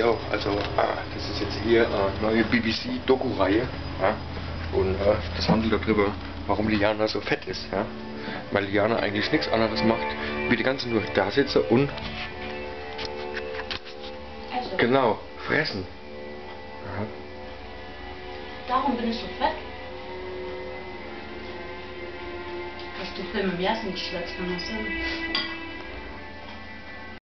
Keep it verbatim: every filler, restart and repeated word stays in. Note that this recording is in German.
ja auch. Also, ah, das ist jetzt hier eine neue B B C-Doku-Reihe. Ja? Und äh, das handelt darüber, warum Liana so fett ist. Ja? Weil Liana eigentlich nichts anderes macht, wie die ganze nur da sitze und Also. genau, fressen. Ja. Darum bin ich so fett. Hast du Film im ersten geschwätzt, kann das sein?